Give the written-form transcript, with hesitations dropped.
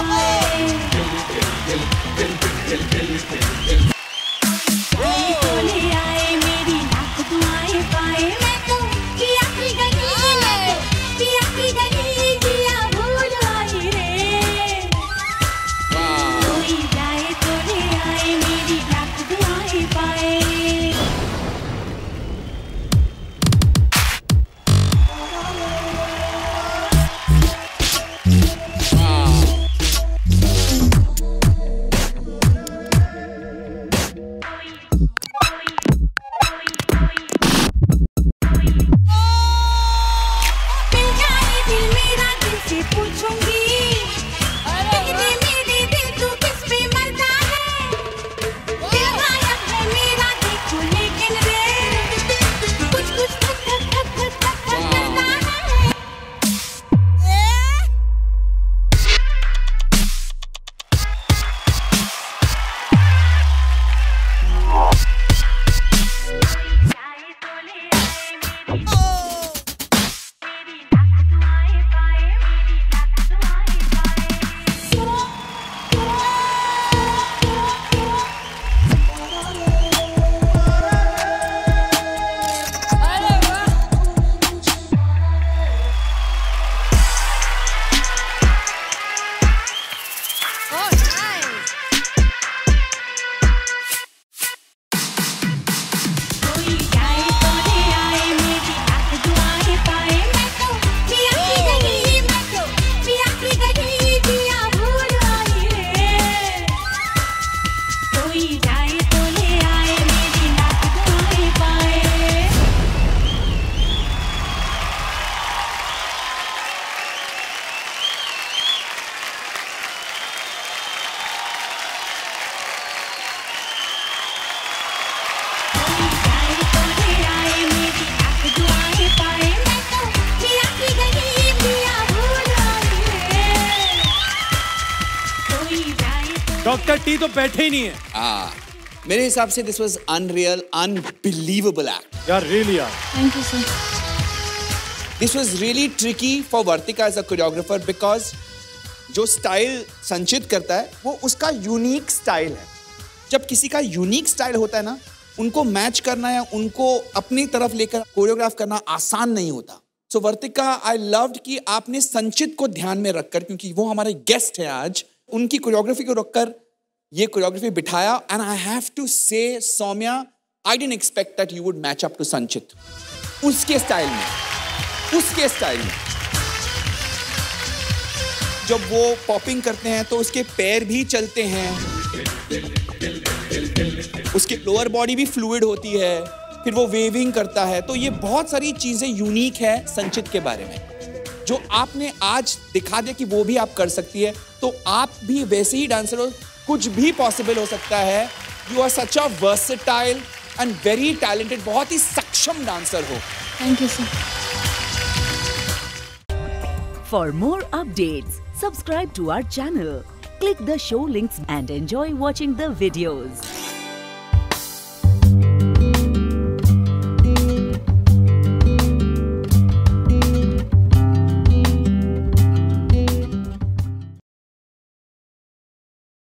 Doctor T तो बैठे ही नहीं है। मेरे हिसाब से this was unreal, unbelievable act. यार रियली यार। Thank you sir. This was really tricky for Vartika as a choreographer because जो स्टाइल संचित करता है वो उसका यूनिक स्टाइल है। जब किसी का यूनिक स्टाइल होता है ना, उनको मैच करना या उनको अपनी तरफ लेकर कोरियोग्राफ करना आसान नहीं होता। सो वर्तिका, आई लव्ड कि आपने संचित को ध्यान में रखकर, क्योंकि वो हमारे गेस्ट हैं आज, उनकी कोरियोग्राफी को रखकर ये कोरियोग्राफी बिठाया। And I have to say Saumya, I didn't expect that you would match up to Sanchit उसके स्टाइल में, उसके स्टाइल में। जब वो पॉपिंग करते हैं तो उसके पैर भी चलते हैं, उसकी लोअर बॉडी भी फ्लूइड होती है, फिर वो वेविंग करता है। तो ये बहुत सारी चीजें यूनिक है संचित के बारे में, जो आपने आज दिखा दिया कि वो भी आप कर सकती है। तो आप भी वैसे ही डांसर हो, कुछ भी पॉसिबल हो सकता है। You are such a versatile and very talented, बहुत ही सक्षम डांसर हो। Thank you sir. For more updates, subscribe to our channel, click the show links and enjoy watching the videos.